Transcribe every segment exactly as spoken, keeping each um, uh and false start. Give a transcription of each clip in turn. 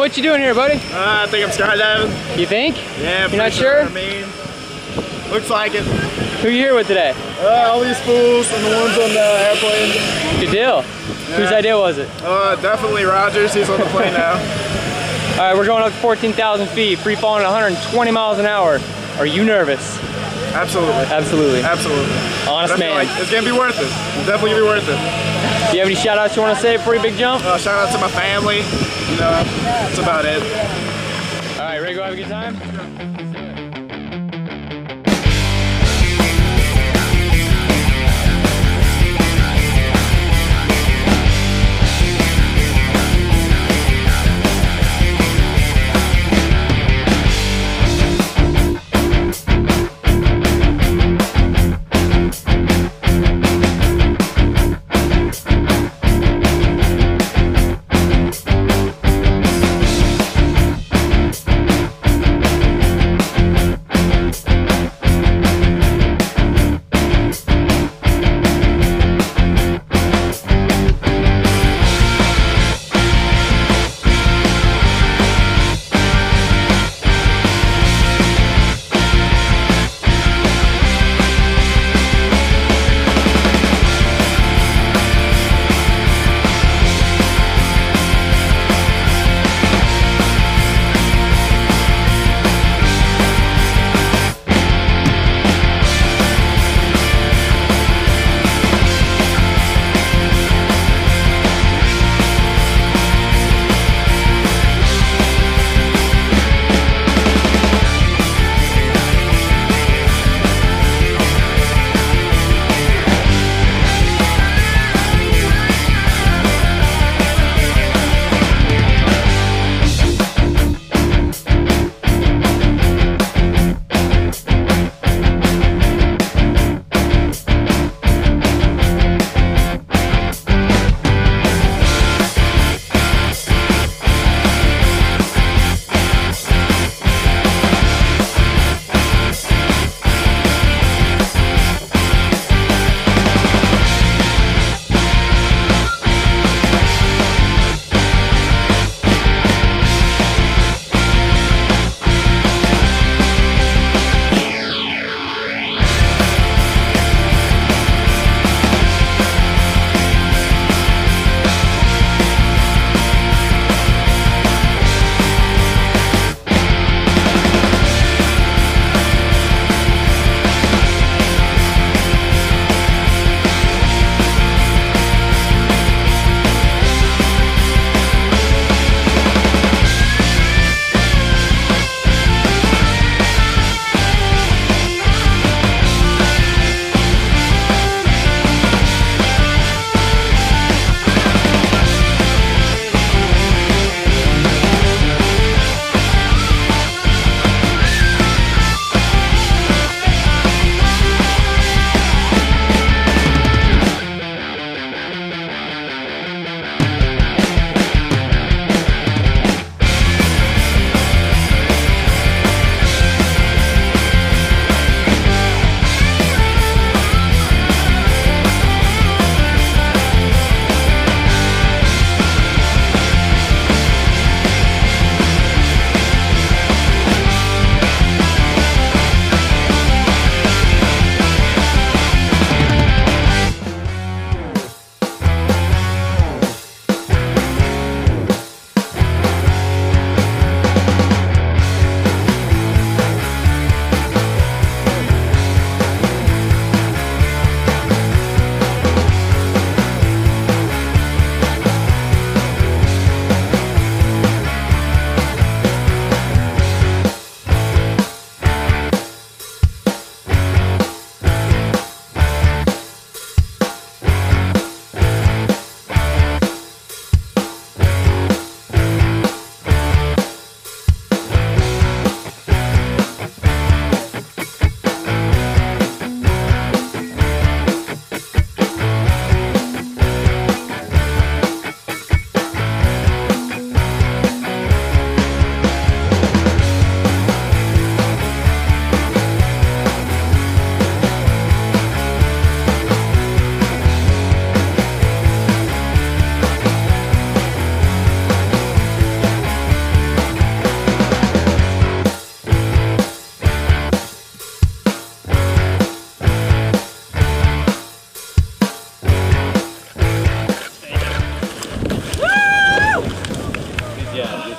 what you doing here, buddy? Uh, I think I'm skydiving. You think? Yeah, you're not sure? I mean, looks like it. Who you here with today? Uh, all these fools and the ones on the airplane. Good deal. Yeah. Whose idea was it? Uh, definitely Rogers. He's on the plane now. All right, we're going up to fourteen thousand feet, free falling at one hundred twenty miles an hour. Are you nervous? Absolutely. Absolutely. Absolutely. Honest man. Like it's gonna be worth it. It's definitely gonna be worth it. Do you have any shout outs you want to say before your big jump? Uh, shout out to my family. You know, that's about it. All right, ready to go have a good time?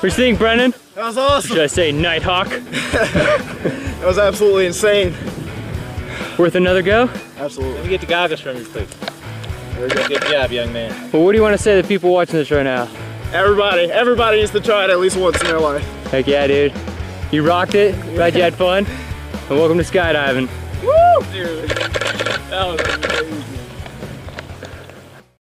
you think, Brennan? That was awesome. Should I say Nighthawk? That was absolutely insane. Worth another go? Absolutely. Let me get the goggles from you, please. Very good. Good job, young man. Well, what do you want to say to the people watching this right now? Everybody, everybody needs to try it at least once in their life. Heck yeah, dude. You rocked it. Glad you had fun. And welcome to skydiving. Woo! Dude, that was amazing.